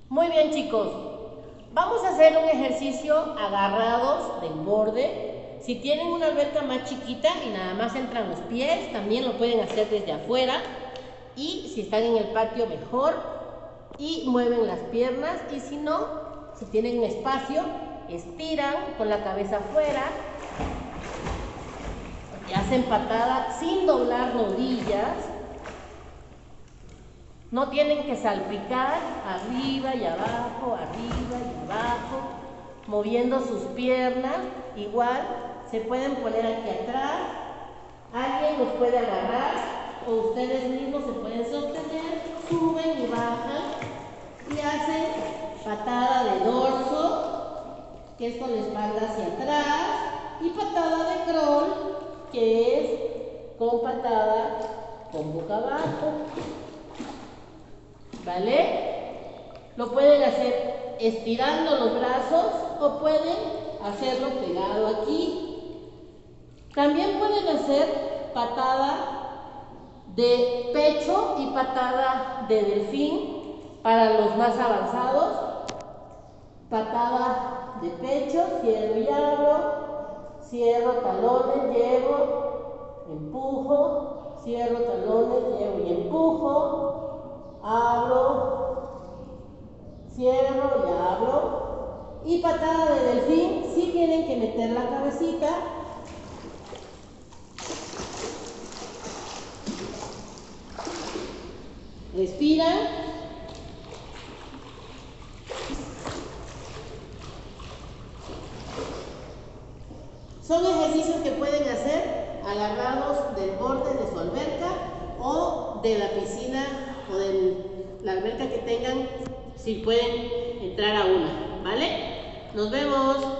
Muy bien, chicos. Vamos a hacer un ejercicio agarrados del borde. Si tienen una alberca más chiquita y nada más entran los pies, también lo pueden hacer desde afuera. Y si están en el patio, mejor. Y mueven las piernas. Y si no, si tienen un espacio, estiran con la cabeza afuera. Y hacen patada sin doblar rodillas. No tienen que salpicar arriba y abajo, moviendo sus piernas. Igual se pueden poner aquí atrás, alguien los puede agarrar o ustedes mismos se pueden sostener, suben y bajan y hacen patada de dorso, que es con la espalda hacia atrás, y patada de crawl, que es con patada con boca abajo. ¿Vale? Lo pueden hacer estirando los brazos o pueden hacerlo pegado aquí. También pueden hacer patada de pecho y patada de delfín para los más avanzados. Patada de pecho, cierro y abro, cierro talones, llevo, empujo, cierro talones, llevo y empujo. Abro, cierro y abro. Y patada de delfín, sí tienen que meter la cabecita. Respiran. Son ejercicios que pueden hacer agarrados del borde de su alberca o de la piscina o de la alberca que tengan, si pueden entrar a una, ¿vale? Nos vemos.